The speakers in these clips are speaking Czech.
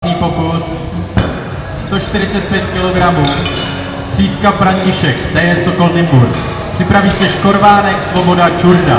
Pokus 145 kg. Střízka František, TJ Sokol Nymburk. Připraví se Škorvánek, Svoboda, Čurda.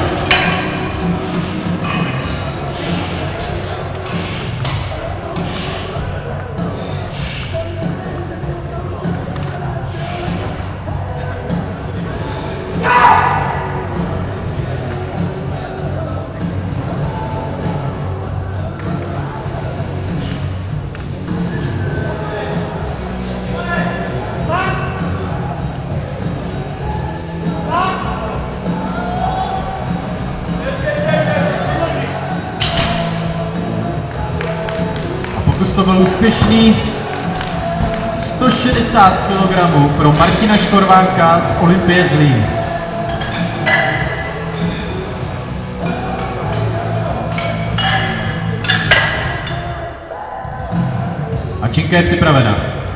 Pokus to byl úspěšný. 160 kg pro Martina Škorvánka z Olympie Zlín. A činka je připravena.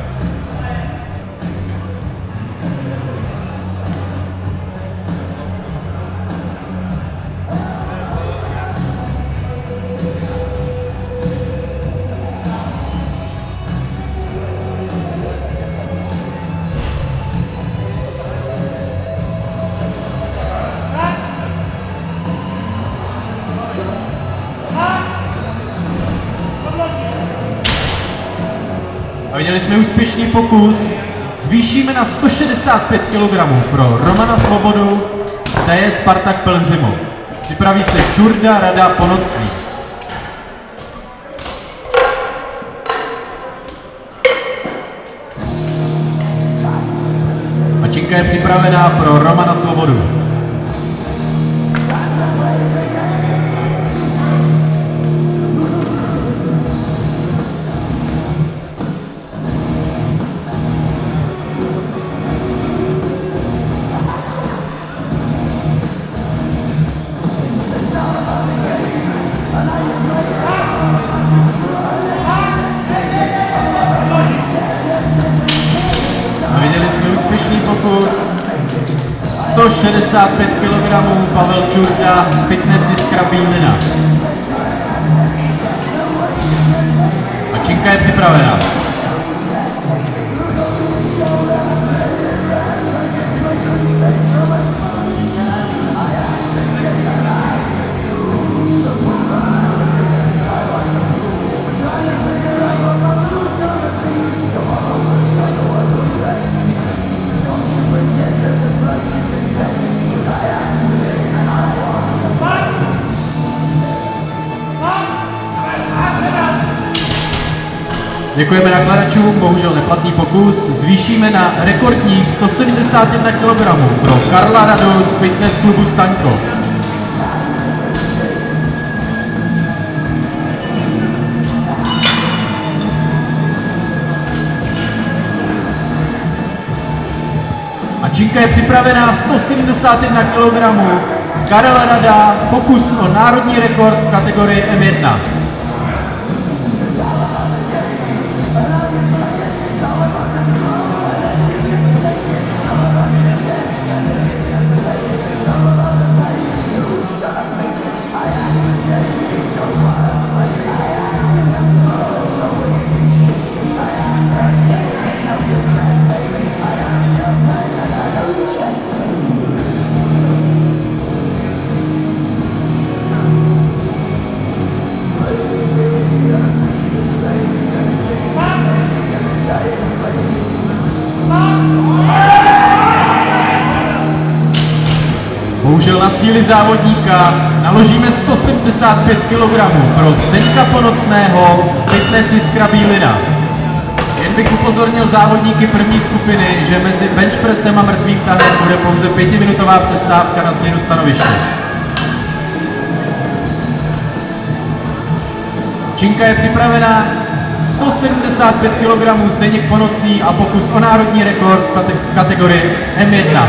A viděli jsme úspěšný pokus. Zvýšíme na 165 kg pro Romana Svobodu, to je Spartak Pelhřimov. Připraví se Čurda, Rada, Ponoclí. A činka je připravená pro Romana Svobodu. Viděli jsme úspěšný pokus. 165 kg Pavel Čurda, Fitness Jiskra Bílina. A činka je připravena. Děkujeme nakladačům, bohužel neplatný pokus. Zvýšíme na rekordních 171 kg pro Karla Radu z Fitness klubu Staňko. A činka je připravená. 171 kg. Karel Rada, pokus o národní rekord v kategorii M1. Bohužel na cíli závodníka naložíme 175 kg pro Zdeňka Ponocného, Fitness Jiskra Bílina. Jen bych upozornil závodníky první skupiny, že mezi benchpressem a mrtvým tahem bude pouze 5minutová přestávka na změnu stanoviště. Činka je připravená. 175 kg Zdeněk Ponocný a pokus o národní rekord v kategorii M1.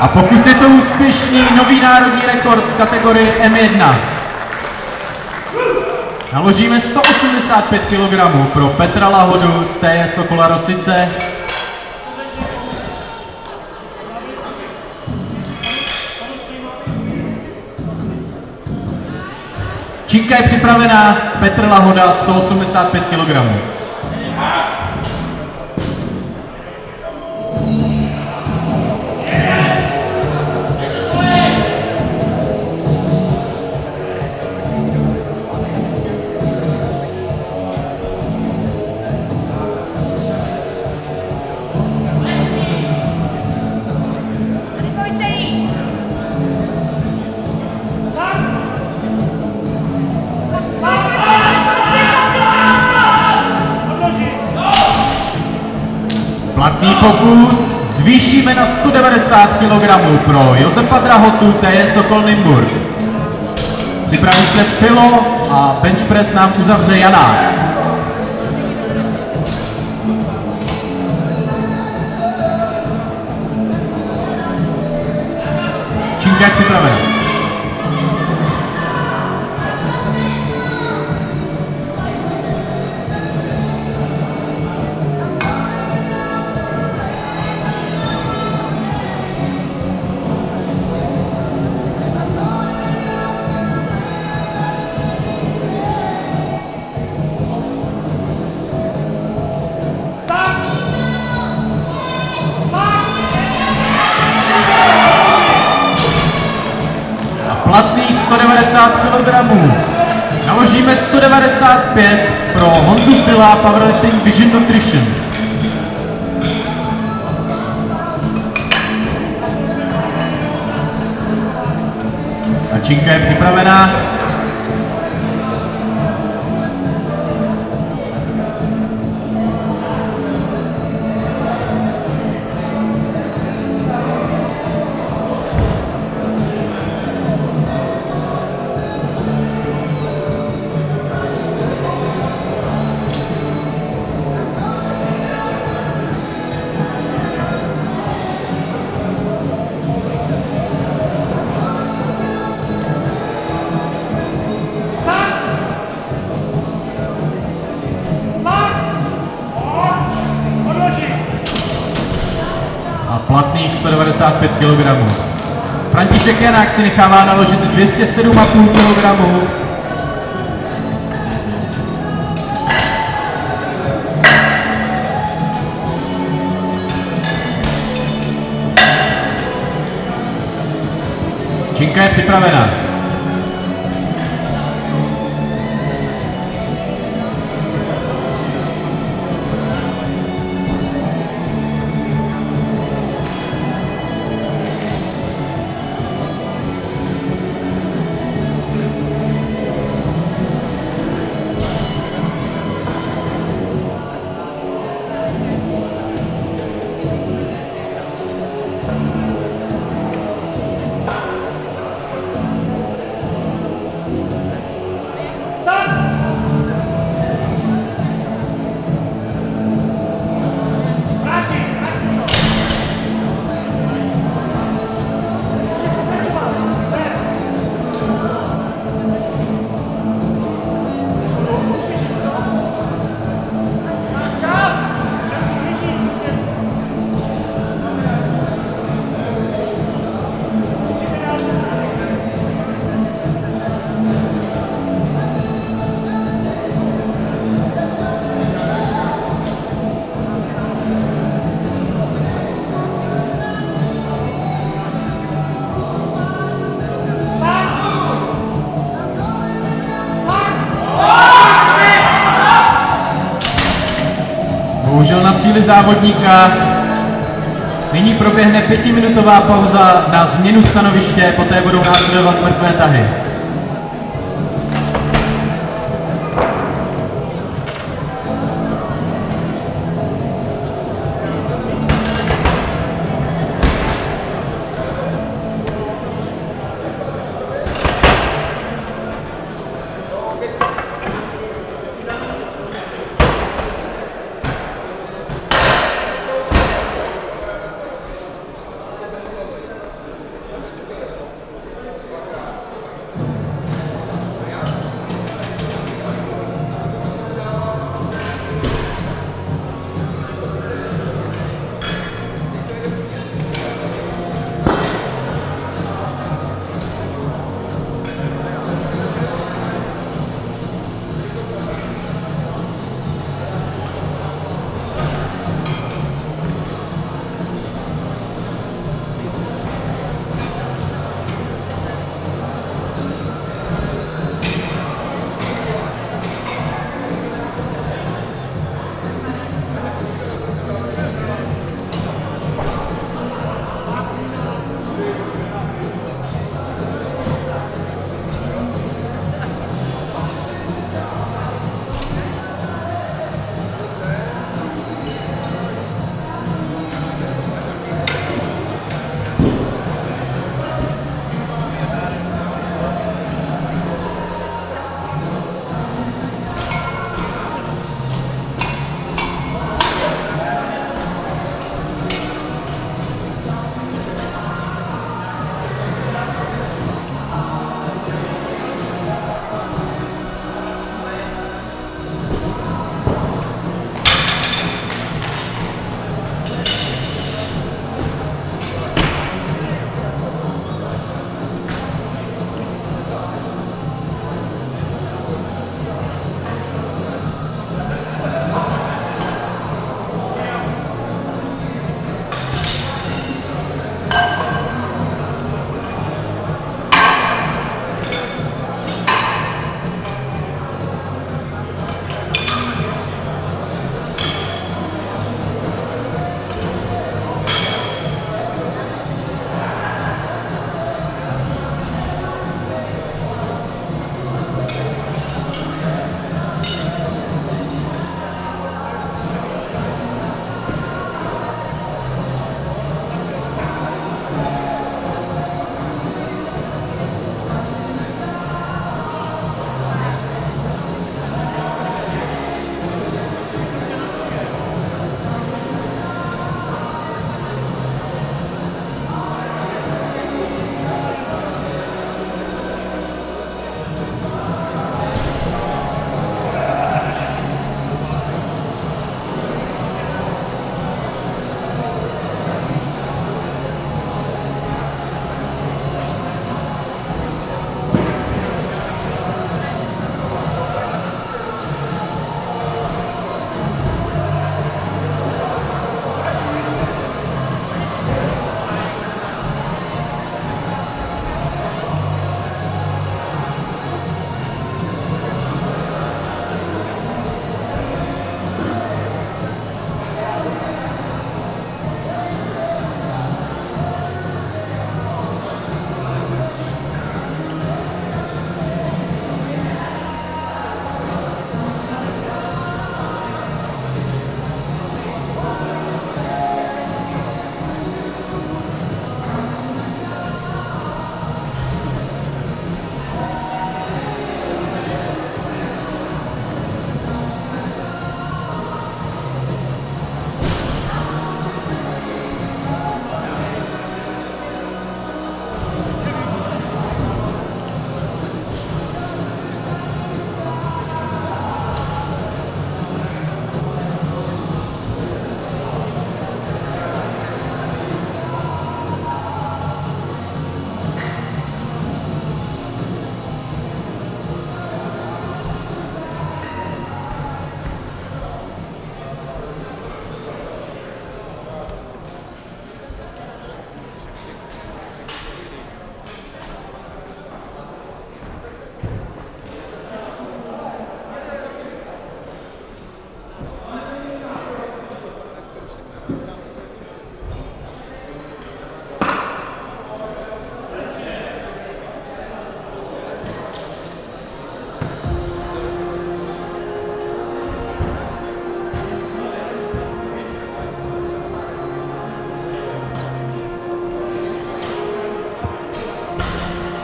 A pokud je to úspěšný, nový národní rekord v kategorii M1. Naložíme 185 kg pro Petra Lahodu z TJ Sokola Rosice. Činka je připravená, Petr Lahoda 185 kg. Platný pokus zvýšíme na 190 kg pro Josefa Drahotu, TJ Sokol Nymburk. Připraví se Filo a bench press nám uzavře Janák. Činka je připravena. Platných 190 kg. Naložíme 195 pro Honzu Fila, Powerlifting Vision Nutrition. A Činka je připravená. A platných 195 kg. František Janák si nechává naložit 207,5 kg. Činka je připravená. Bohužel na cíli závodníka. Nyní proběhne 5minutová pauza na změnu stanoviště, poté budou následovat mrtvé tahy.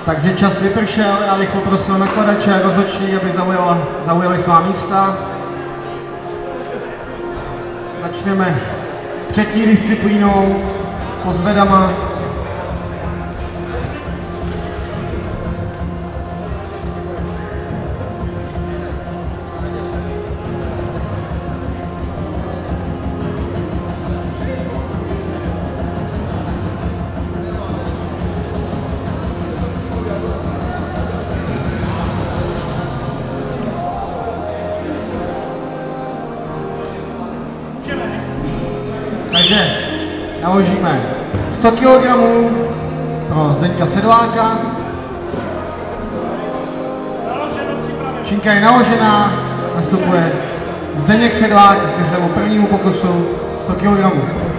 Takže čas vypršel, já bych poprosil nakladače a rozhodčí, aby zaujali svá místa. Začneme třetí disciplínou, pozvedama. Takže naložíme 100 kg pro Zdeňka Sedláka. Činka je naložená, nastupuje Zdeněk Sedlák ke svému prvnímu pokusu 100 kg.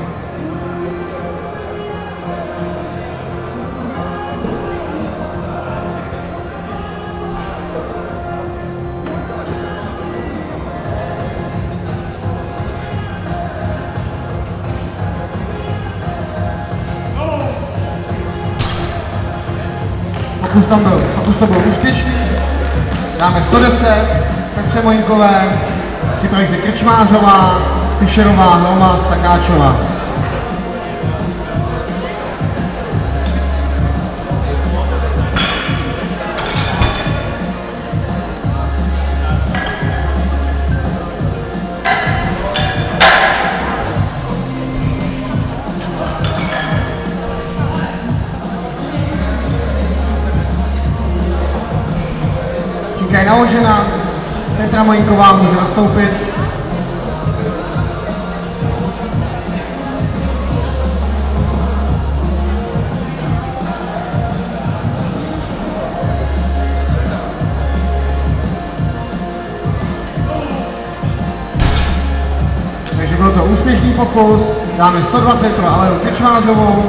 Pokus to byl úspěšný. Dáme 110, Petře Mojinkové, připraví se Krčmářová, Fischerová, Hroma, Takáčová. Je naložena, Petra Mojíková může nastoupit. Takže byl to úspěšný pokus, dáme 120 pro Alenu Krčmářovou.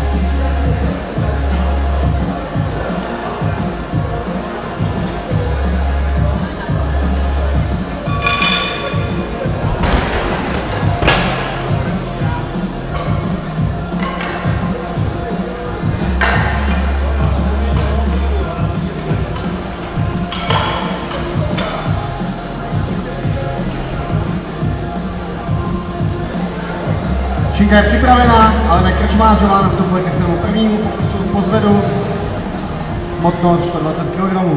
Činka je připravená, ale Krčmářová nastupuje ke svému prvnímu pokusu pozvedu. Mocnost 120 kg.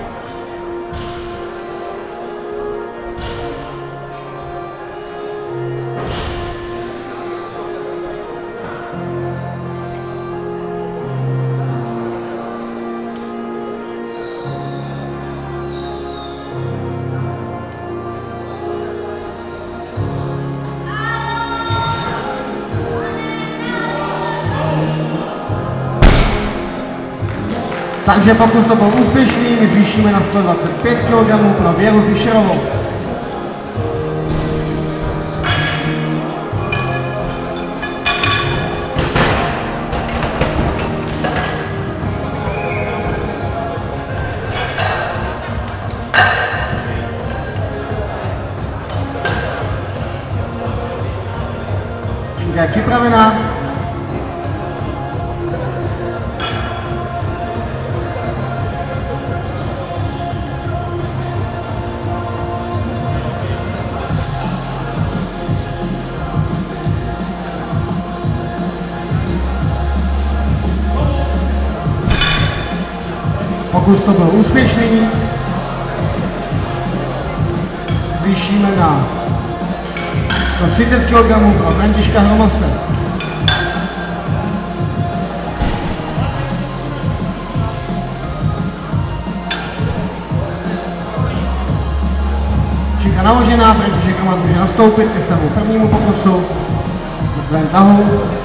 Takže pokud to byl úspěšný, my zvýšíme na 125 kg pro Věru Fischerovou. Činka je připravená. Pokus to byl úspěšný. Zvýšíme na 130 kg pro Františka Hromase. Činka naložená, František Hromas může nastoupit ke svému prvnímu pokusu. Ven tahu.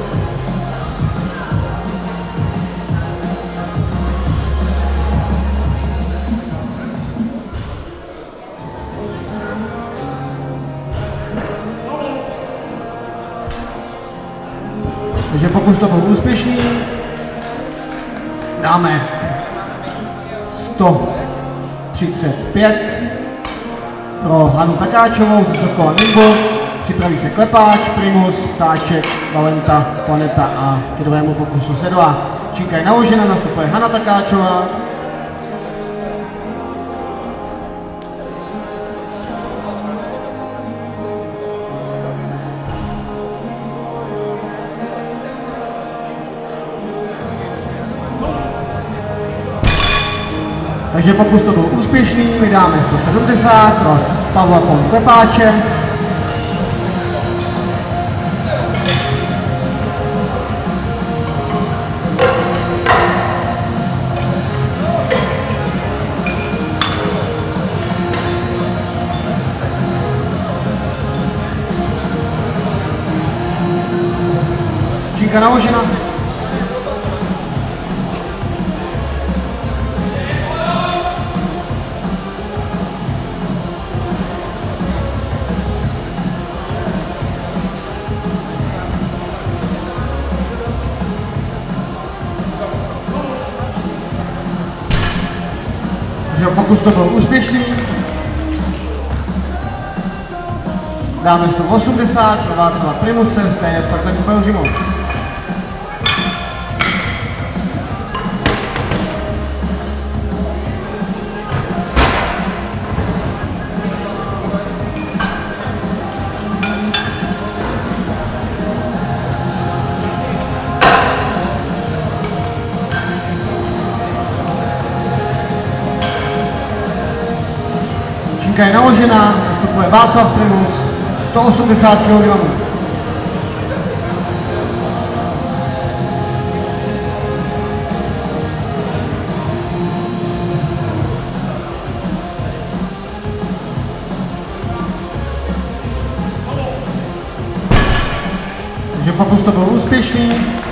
Takže pokud to byl úspěšný, dáme 135 pro Hanu Takáčovou, Sokola Nimbo, připraví se Klepáč, Primus, Sáček, Valenta, Planeta a k druhému pokusu Sedla. Činka je naložena, nastupuje Hana Takáčová. Takže pokud to byl úspěšný, vydáme 170 pro Pavla Klepáče. Činka naložena. Pokus to byl úspěšný. Dáme 180 pro Václava Primuse, stejně Spartaku Pelhřimov. Činka je naložená, nastupuje Václav Primus, 180 kg. Takže pokus to byl úspěšný.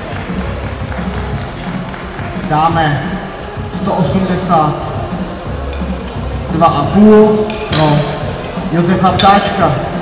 Dáme 182,5 pro Josefa Ptáčka.